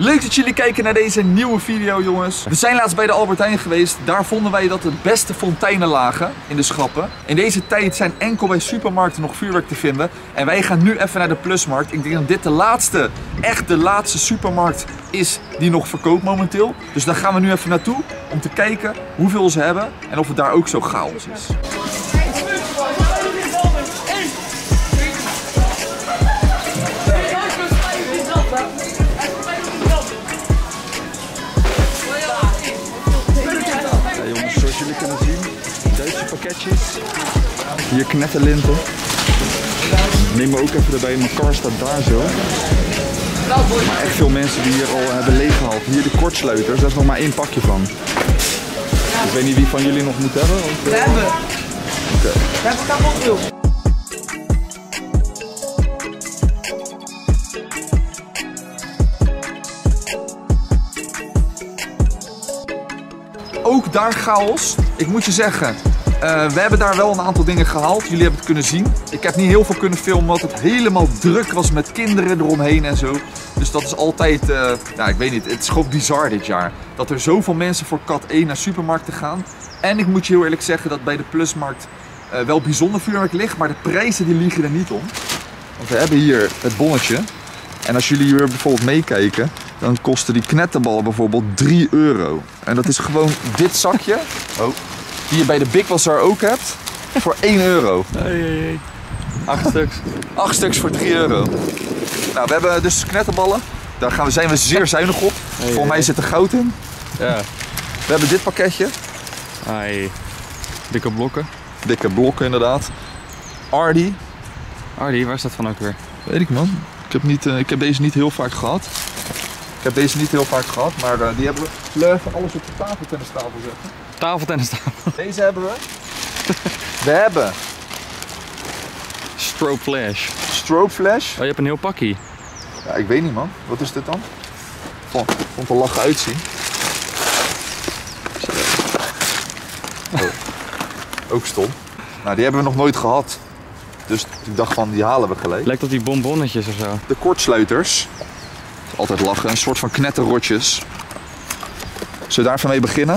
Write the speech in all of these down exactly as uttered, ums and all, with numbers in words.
Leuk dat jullie kijken naar deze nieuwe video, jongens. We zijn laatst bij de Albert Heijn geweest. Daar vonden wij dat de beste fonteinen lagen in de schappen. In deze tijd zijn enkel bij supermarkten nog vuurwerk te vinden. En wij gaan nu even naar de Plusmarkt. Ik denk dat dit de laatste, echt de laatste supermarkt is die nog verkoopt momenteel. Dus daar gaan we nu even naartoe om te kijken hoeveel ze hebben en of het daar ook zo chaos is. Zoals jullie kunnen zien, Duitse pakketjes. Hier knetterlinten. Neem me ook even erbij, mijn kar staat daar zo. Maar echt veel mensen die hier al hebben leeggehaald. Hier de kortsluiters, daar is nog maar één pakje van. Ik weet niet wie van jullie nog moet hebben. Of, uh... We hebben. Oké. Okay. We hebben kapot veel. Ook daar chaos. Ik moet je zeggen, uh, we hebben daar wel een aantal dingen gehaald. Jullie hebben het kunnen zien. Ik heb niet heel veel kunnen filmen omdat het helemaal druk was met kinderen eromheen en zo. Dus dat is altijd, uh, nou ik weet niet, het is gewoon bizar dit jaar. Dat er zoveel mensen voor kat één naar supermarkten gaan. En ik moet je heel eerlijk zeggen dat bij de Plusmarkt uh, wel bijzonder vuurwerk ligt, maar de prijzen die liegen er niet om. Want we hebben hier het bonnetje. En als jullie hier bijvoorbeeld meekijken, dan kosten die knetterballen bijvoorbeeld drie euro. En dat is gewoon dit zakje, oh, die je bij de Big Bazaar ook hebt, voor één euro. Hey, hey, hey. Acht stuks. Acht stuks voor drie euro. Nou, we hebben dus knetterballen. Daar gaan we, zijn we zeer zuinig op. Hey, Volgens mij hey. zit er goud in. Ja. We hebben dit pakketje. Hey. Dikke blokken. Dikke blokken inderdaad. Ardi. Ardi, waar is dat van ook weer? Weet ik man. Ik heb, niet, uh, ik heb deze niet heel vaak gehad. Ik heb deze niet heel vaak gehad, maar uh, die hebben we. Zullen we even alles op de tafeltennistafel zetten? Tafeltennistafel? Deze hebben we. We hebben. Strobe flash. Strobe flash. Oh, je hebt een heel pakkie. Ja, ik weet niet man. Wat is dit dan? Vond, vond er lachen uitzien. Oh. Ook stom. Nou, die hebben we nog nooit gehad. Dus ik dacht van, die halen we gelijk. Lijkt op die bonbonnetjes of zo. De kortsluiters. Altijd lachen, een soort van knetterrotjes. Zullen we daar even mee beginnen?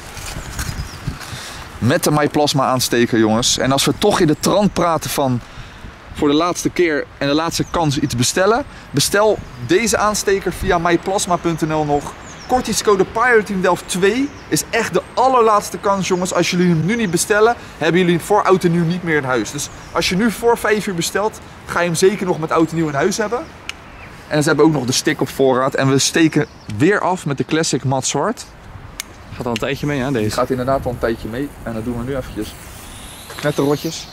Met de MyPlasma aansteker, jongens. En als we toch in de trant praten van voor de laatste keer en de laatste kans iets bestellen, bestel deze aansteker via myplasma punt n l nog. Kortingscode PyroTeam Delft twee is echt de allerlaatste kans, jongens. Als jullie hem nu niet bestellen, hebben jullie voor oud en nieuw niet meer in huis. Dus als je nu voor vijf uur bestelt, ga je hem zeker nog met oud en nieuw in huis hebben. En ze hebben ook nog de stick op voorraad. En we steken weer af met de Classic Mat Zwart. Gaat al een tijdje mee, hè, deze? Die gaat inderdaad al een tijdje mee. En dat doen we nu eventjes. Knetterrotjes.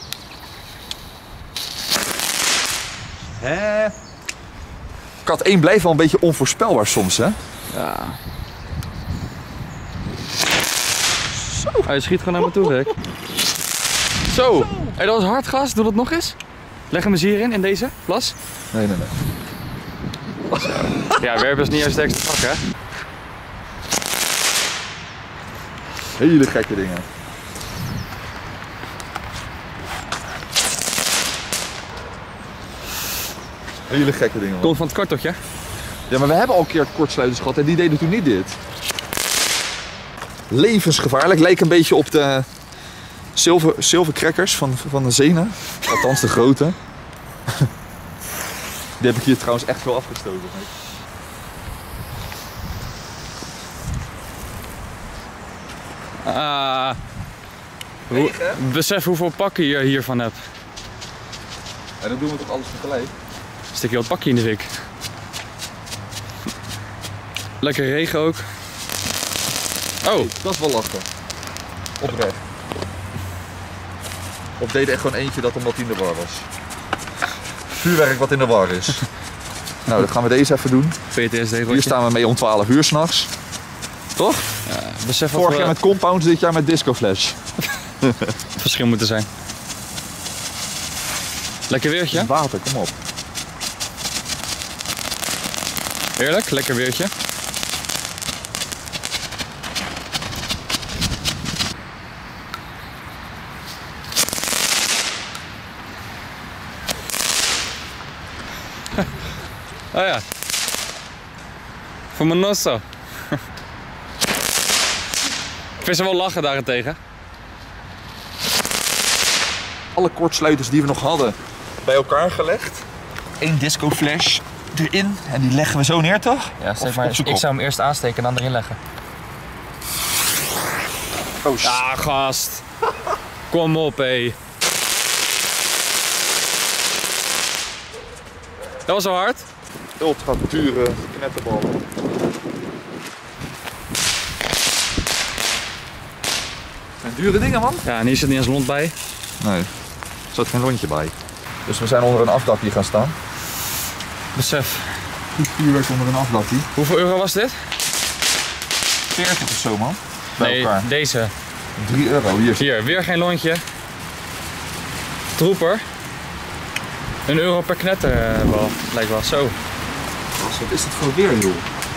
Hè? Kat één blijft wel een beetje onvoorspelbaar soms, hè? Ja. Zo. Hij schiet gewoon naar me toe, Rick. Zo. Hey, dat was hard, gas. Doe dat nog eens. Leg hem eens hierin, in deze plas. Nee, nee, nee. Ja, werpen is niet juist de extra pak, hè? Hele gekke dingen. Hele gekke dingen. Man. Komt van het karteltje. Ja, maar we hebben al een keer kortsluiters gehad en die deden toen niet dit. Levensgevaarlijk. Lijkt een beetje op de zilver, zilvercrackers van, van de Zena. Althans de grote. Die heb ik hier trouwens echt wel afgestoken. Ah. Hoe, besef hoeveel pakken je hiervan hebt. En dan doen we toch alles tegelijk? Stik je wat pakje in de fik. Lekker regen ook. Oh, hey, dat is wel lachen. Oprecht. Of deed er echt gewoon eentje dat omdat hij in de war was? Vuurwerk wat in de war is. Nou, dan gaan we deze even doen. P T S D. Hier staan we mee om twaalf uur s'nachts. Toch? Ja, besef wat Vorig we... jaar met Compounds, dit jaar met Disco Flash. Verschil moeten zijn. Lekker weertje. Water, kom op. Heerlijk, lekker weertje. Oh ja. Voor mijn nosso. Ik vind ze wel lachen daarentegen. Alle kortsluiters die we nog hadden bij elkaar gelegd. Eén disco flash erin en die leggen we zo neer, toch? Ja, zeg Of maar, op z'n ik kop? zou hem eerst aansteken en dan erin leggen. Oh, Ja, gast. Kom op, hé. Dat was zo hard. ultra dure knetterballen. En dure dingen, man. Ja, en hier zit niet eens lont bij. Nee, er zat geen lontje bij. Dus we zijn onder een afdakje gaan staan. Besef. Goed vuurwerk onder een afdakje. Hoeveel euro was dit? veertig of zo, man. Bij Nee, elkaar. deze. drie euro, hier. Hier, weer geen lontje. Troeper. Een euro per knetterbal, lijkt wel zo. Wat is dit voor weer, joh?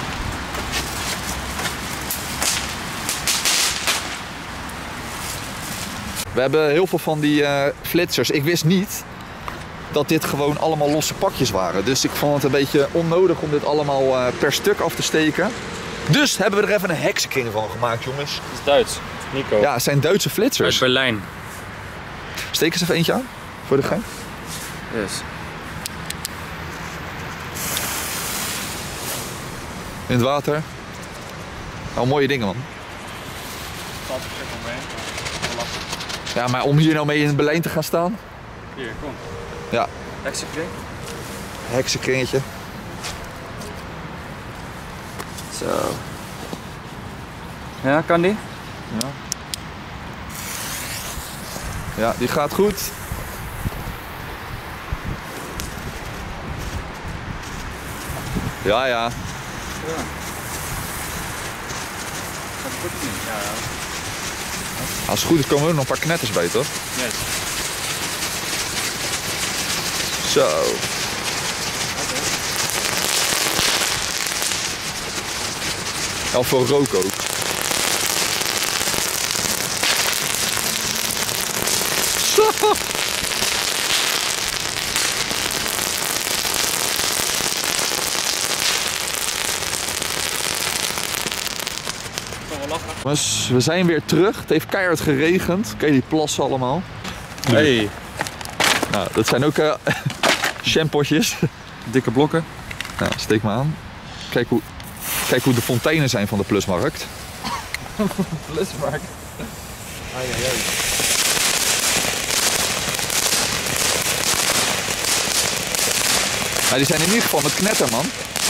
We hebben heel veel van die uh, flitsers. Ik wist niet dat dit gewoon allemaal losse pakjes waren. Dus ik vond het een beetje onnodig om dit allemaal uh, per stuk af te steken. Dus hebben we er even een heksenkring van gemaakt, jongens. Het is Duits. Nico. Ja, het zijn Duitse Uit flitsers. Berlijn. Steek eens even eentje aan, voor de gein. Yes. In het water. Nou, mooie dingen, man. Ja, maar om hier nou mee in Berlijn te gaan staan? Hier, kom. Ja. Heksenkring. Heksenkringetje. Zo. Ja, kan die? Ja. Ja, die gaat goed. Ja, ja. Als het goed is komen er ook nog een paar knetters bij, toch? Yes. Zo. Al voor rook ook. Zo. Dus we zijn weer terug. Het heeft keihard geregend. Kijk die plassen allemaal. Hey. Nou, dat zijn ook uh, shampootjes. Dikke blokken. Nou, steek maar aan. Kijk hoe, kijk hoe de fonteinen zijn van de Plusmarkt. Plusmarkt. Ai, ai, ai. Nou, die zijn in ieder geval met knetter, man.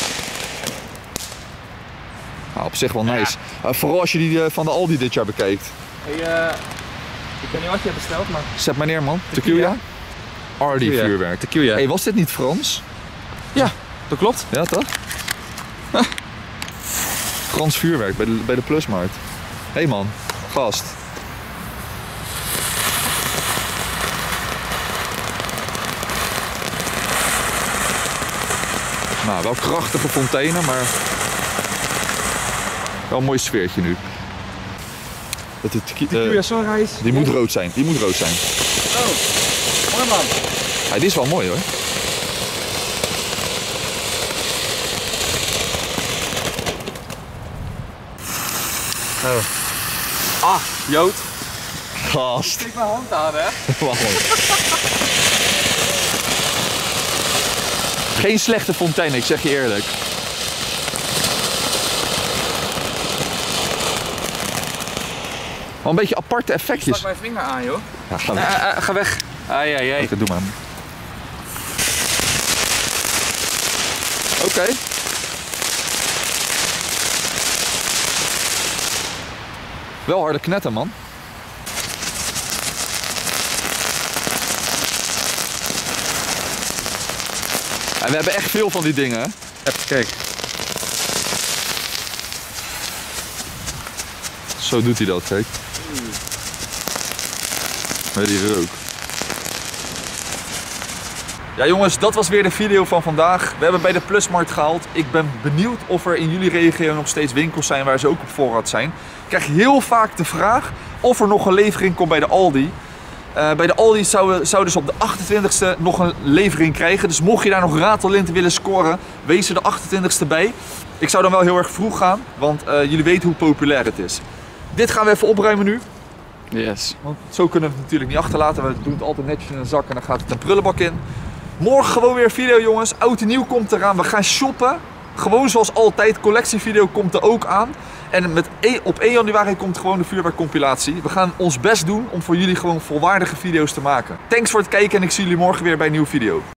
Nou, op zich wel nice. Ja. Uh, vooral als je die uh, van de Aldi dit jaar bekijkt. Hey, uh, ik weet niet wat je hebt besteld, maar... Zet maar neer, man. Tequila. Aldi Tequila. vuurwerk. Tequila. Hey, was dit niet Frans? Ja, dat klopt. Ja, toch? Huh. Frans vuurwerk bij de, bij de Plusmarkt. Hé hey man, gast. Nou, wel krachtige fonteinen, maar wel een mooi sfeertje nu. Dat die, tequi- Tequila uh, Sunrise. die moet rood zijn, die moet rood zijn. Oh, mooi man. Ja, die is wel mooi hoor. Oh. Ah, Jood. Gast. Steek mijn hand aan, hè? Wacht even. Geen slechte fontein, ik zeg je eerlijk. Wel een beetje aparte effectjes. Stak mijn vinger aan, joh. Ja, ga Uh, weg. uh, uh, ga weg. Ai, ai, ai. Oké, doe maar. Oké. Okay. Wel harde knetter, man. En we hebben echt veel van die dingen, hè? Even kijk. Zo doet hij dat, kijk. Met die rook. Ja jongens, dat was weer de video van vandaag. We hebben bij de Plusmarkt gehaald. Ik ben benieuwd of er in jullie regio nog steeds winkels zijn waar ze ook op voorraad zijn. Ik krijg heel vaak de vraag of er nog een levering komt bij de Aldi. Uh, bij de Aldi zouden zou dus op de achtentwintigste nog een levering krijgen. Dus mocht je daar nog ratellinten willen scoren, wees er de achtentwintigste bij. Ik zou dan wel heel erg vroeg gaan, want uh, jullie weten hoe populair het is. Dit gaan we even opruimen nu. Yes. Want zo kunnen we het natuurlijk niet achterlaten. We doen het altijd netjes in een zak en dan gaat het een prullenbak in. Morgen gewoon weer een video, jongens. Oud en nieuw komt eraan. We gaan shoppen. Gewoon zoals altijd. Collectievideo komt er ook aan. En met e op één januari komt gewoon de vuurwerkcompilatie. We gaan ons best doen om voor jullie gewoon volwaardige video's te maken. Thanks voor het kijken en ik zie jullie morgen weer bij een nieuwe video.